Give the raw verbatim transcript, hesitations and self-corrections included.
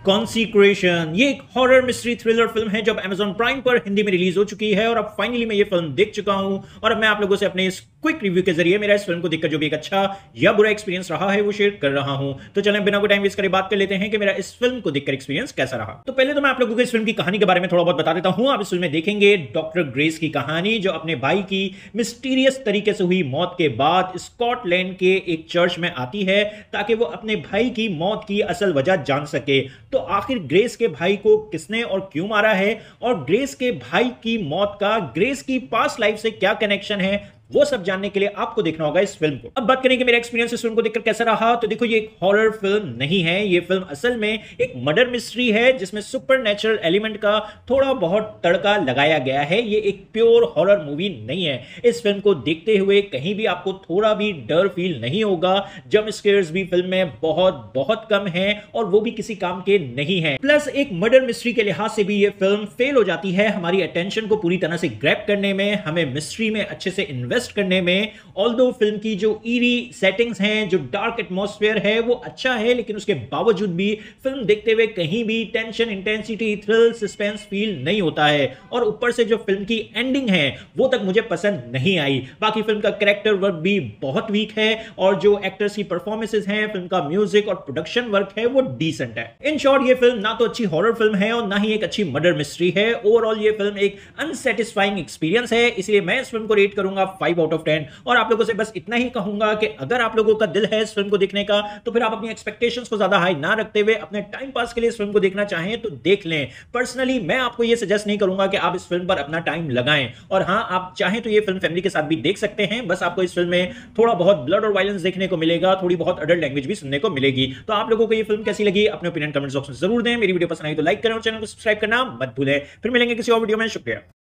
Consecration ये एक horror mystery thriller film है जो अमेजॉन प्राइम पर हिंदी में रिलीज हो चुकी है और अब फाइनली मैं ये फिल्म देख चुका हूं और अब मैं आप लोगों से अपने इस क्विक रिव्यू के जरिए मेरा इस फिल्म को देखकर जो भी एक अच्छा या बुरा एक्सपीरियंस रहा है वो शेयर कर रहा हूं। तो चलें बिना कोई टाइम वेस्ट करे बात कर लेते हैं कि मेरा इस फिल्म को देखकर एक्सपीरियंस कैसा रहा। तो पहले तो मैं आप लोगों को इस फिल्म की कहानी के बारे में थोड़ा बहुत बता देता हूं। आप इस फिल्म में देखेंगे डॉक्टर ग्रेस की कहानी जो अपने भाई की मिस्टीरियस तरीके से हुई मौत के बाद स्कॉटलैंड के एक चर्च में आती है ताकि वो अपने भाई की मौत की असल वजह जान सके। तो आखिर ग्रेस के भाई को किसने और क्यों मारा है और ग्रेस के भाई की मौत का ग्रेस की पास्ट लाइफ से क्या कनेक्शन है, वो सब जानने के लिए आपको देखना होगा इस फिल्म को। अब बात करें कि मेरा एक्सपीरियंस इस फिल्म को देखकर कैसा रहा, तो देखो ये एक हॉरर फिल्म नहीं है। ये फिल्म असल में एक मर्डर मिस्ट्री है जिसमें सुपरनैचुरल एलिमेंट का थोड़ा बहुत तड़का लगाया गया है। ये एक प्योर हॉरर मूवी नहीं है। इस फिल्म को देखते हुए कहीं भी आपको थोड़ा भी डर फील नहीं होगा। जंप स्केयर्स भी फिल्म में बहुत बहुत कम है और वो भी किसी काम के नहीं है। प्लस एक मर्डर मिस्ट्री के लिहाज से भी ये फिल्म फेल हो जाती है हमारी अटेंशन को पूरी तरह से ग्रैब करने में, हमें मिस्ट्री में अच्छे से इन्वेस्ट करने में। ऑल्दो फिल्म की जो ईरी सेटिंग्स हैं, जो डार्क एटमॉस्फेयर है वो अच्छा है, लेकिन उसके बावजूद भी फिल्म देखते हुए कहीं भी tension, intensity, thrill, suspense feel नहीं होता है। और ऊपर से जो फिल्म की एंडिंग है वो तक मुझे पसंद नहीं आई। बाकी फिल्म का कैरेक्टर वर्क भी बहुत वीक है और जो एक्टर्स की परफॉर्मेंसेस हैं, फिल्म का म्यूजिक और प्रोडक्शन वर्क है वो डिसेंट है। इन शॉर्ट ये फिल्म ना तो अच्छी हॉरर फिल्म है और ना ही एक अच्छी मर्डर मिस्ट्री है। ओवरऑल ये फिल्म एक अनसेटिस्फाइंग एक्सपीरियंस है, इसलिए मैं इस फिल्म को रेट करूंगा फाइव आउट ऑफ टेन। और आप लोगों से बस इतना ही कहूंगा कि अगर आप लोगों का दिल है इस फिल्म को देखने का तो फिर आप अपनी एक्सपेक्टेशंस को ज्यादा हाई ना रखते हुए अपने टाइम पास के लिए इस फिल्म को देखना चाहें तो देख लें। पर्सनली मैं आपको यह सजेस्ट नहीं करूंगा कि आप इस फिल्म पर अपना टाइम लगाएं। और हां, आप चाहें तो यह फिल्म फैमिली के साथ भी देख सकते हैं। बस आपको इस फिल्म में थोड़ा बहुत ब्लड और वायलेंस देखने को मिलेगा, थोड़ी बहुत अडल्ट लैंग्वेज भी सुनने को मिलेगी। तो आप लोगों को यह फिल्म कैसी लगी अपने ओपिनियन कमेंट बॉक्स में जरूर दें। मेरी वीडियो पसंद आई तो लाइक करें और चैनल को सब्सक्राइब करना मत भूलें। फिर मिलेंगे किसी और वीडियो में। शुक्रिया।